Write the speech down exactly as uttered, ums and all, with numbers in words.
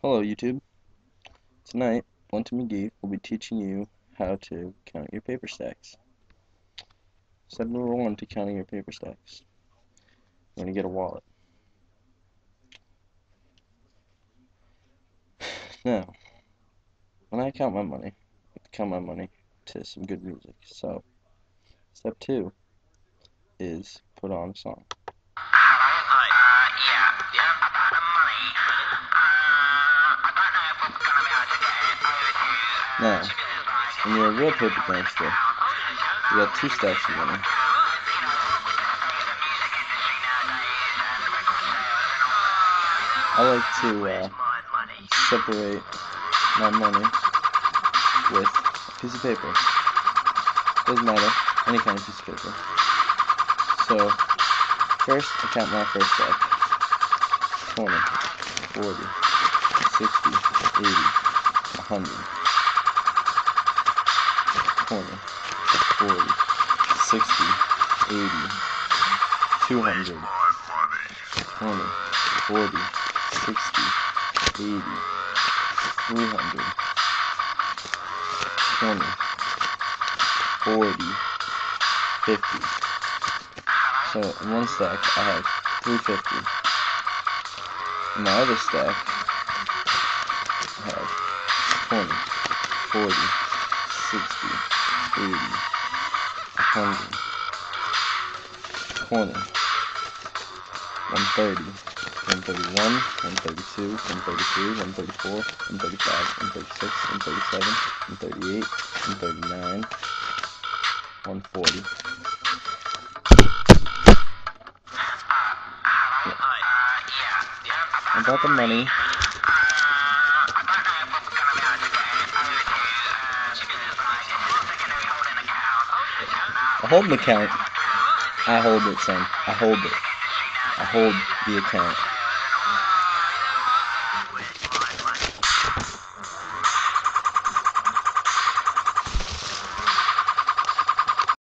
Hello YouTube. Tonight, Blunt McGee will be teaching you how to count your paper stacks. Step number one to counting your paper stacks. You're going to get a wallet. Now, when I count my money, I count my money to some good music. So, step two is put on a song. Now, when you're a real paper gangster, you got two stacks of money. I like to uh, separate my money with a piece of paper. Doesn't matter, any kind of piece of paper. So, first I count my first stack. twenty, forty, sixty, eighty, one hundred. twenty, forty, sixty, eighty, two hundred. twenty, forty, sixty, eighty, three hundred. twenty, forty, fifty. So in one stack I have three hundred fifty. In my other stack I have twenty, forty, sixty, eighty, one hundred, twenty, one thirty, one thirty-one, one thirty-two, one thirty-three, one thirty-four, one thirty-five, one thirty-six, one thirty-seven, one thirty-eight, one thirty-nine, one forty. I got the money. I hold the account. I hold it, son. I hold it. I hold the account.